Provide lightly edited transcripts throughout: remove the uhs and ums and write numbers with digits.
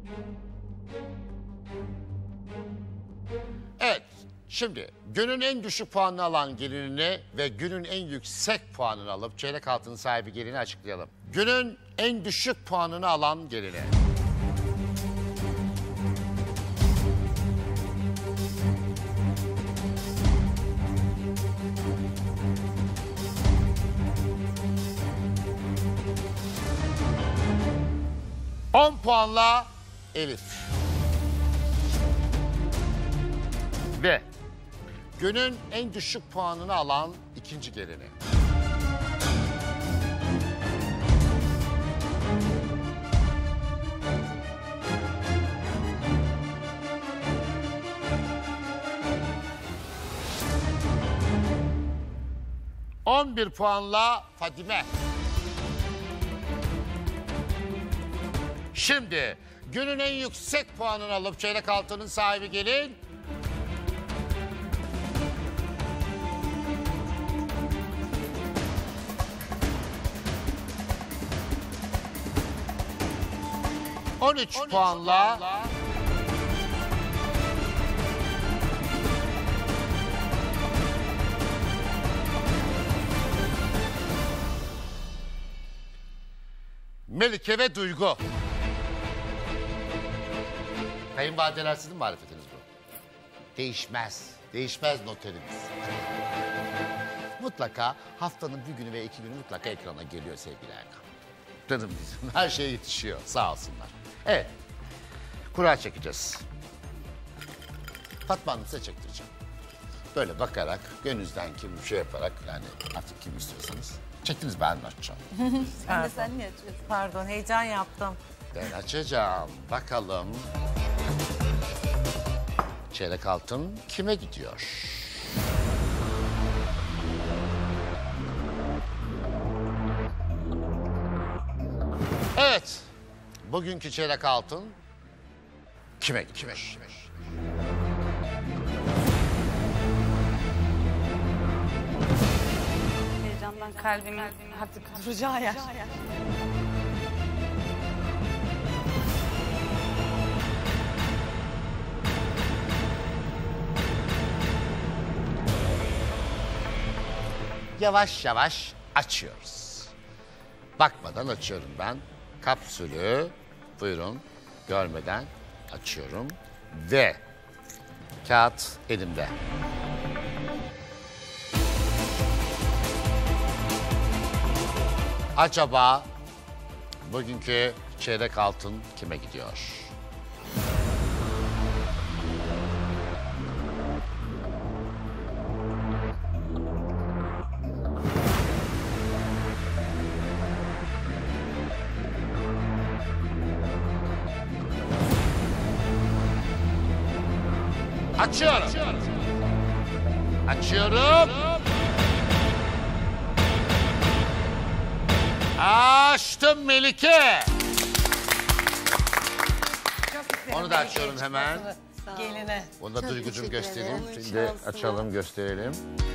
Evet, şimdi günün en düşük puanını alan gelinini ve günün en yüksek puanını alıp çeyrek altının sahibi gelini açıklayalım. Günün en düşük puanını alan gelini. On puanla Elif. Ve günün en düşük puanını alan ikinci gelini. On bir puanla Fadime. Şimdi günün en yüksek puanını alıp çeyrek altının sahibi gelin. On üç puanla Melike ve Duygu. Kayınvalideler sizin marifetiniz bu. Değişmez. Değişmez noterimiz. Mutlaka haftanın bir günü ve iki günü mutlaka ekrana geliyor sevgili Erkan. Canım bizim. Her şeye yetişiyor. Sağ olsunlar. Evet. Kura çekeceğiz. Fatma Hanım size çektireceğim. Böyle bakarak, gönlünüzden kim şey yaparak yani artık kim istiyorsanız. Çektiniz ben açacağım. Sen niye açıyorsun? Pardon, heyecan yaptım. Ben açacağım. Bakalım. Çeyrek altın kime gidiyor? Evet. Bugünkü çeyrek altın kime gidiyor? Heyecandan kalbimin artık duracağı yer. Yavaş yavaş açıyoruz. Bakmadan açıyorum ben. Kapsülü buyurun görmeden açıyorum. Ve kağıt elimde. Acaba bugünkü çeyrek altın kime gidiyor? Açıyorum. Açıyorum. Açtım Melike. Onu da açıyorum hemen. Geline. Onu da Çok Duygucuğum teşekkür göstereyim. ederim. Şimdi Şanslı. açalım gösterelim.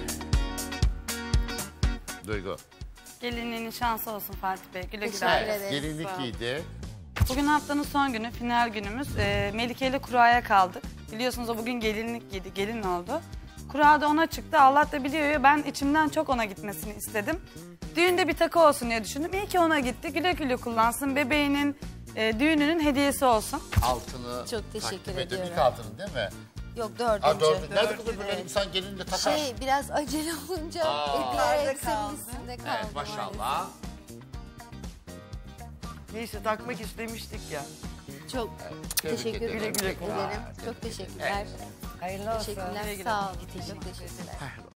Duygu. Gelinliğinin şansı olsun Fatih Bey. Güle güle. Teşekkür Evet, ederiz. gelinlik Sağ ol. giydi. Bugün haftanın son günü, final günümüz. Melike ile kuraya kaldık. Biliyorsunuz o bugün gelinlik giydi, gelin oldu. Kura da ona çıktı. Allah da biliyor ya, ben içimden çok ona gitmesini istedim. Düğünde bir takı olsun diye düşündüm. İyi ki ona gitti. Güle güle kullansın. Bebeğinin düğününün hediyesi olsun. Altını Çok teşekkür takdim ediyor. ediyorum. İlk altını değil mi? Yok, dördüncü. Aa, dördüncü. Nerede kızım böyle insan gelinle takar? Biraz acele olunca diğer elbisenin üstünde kaldı. Evet maşallah. Neyse takmak istemiştik ya. Çok Tebrik teşekkür ederim. ederim. Güle güle kullan. Çok teşekkürler. Hayırlı olsun. Teşekkürler. Sağ olun. Çok teşekkürler.